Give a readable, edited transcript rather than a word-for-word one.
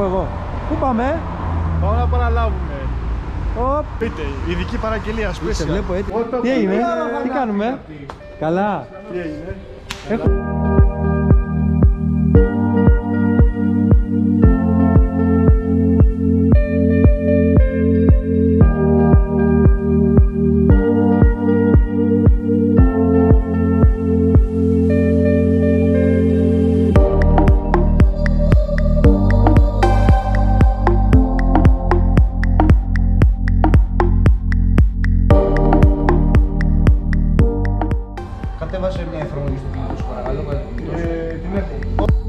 πω εγώ. Πού πάμε? Πάμε να παραλάβουμε. Οπ. Πείτε, ειδική παραγγελία, Σε special. βλέπω έτοιμο. Τι έγινε, τι κάνουμε? Καλά. Τι έγινε? Κατέβασε μια εφαρμογή στο κινητό σου, παρακαλώ. Την έχω.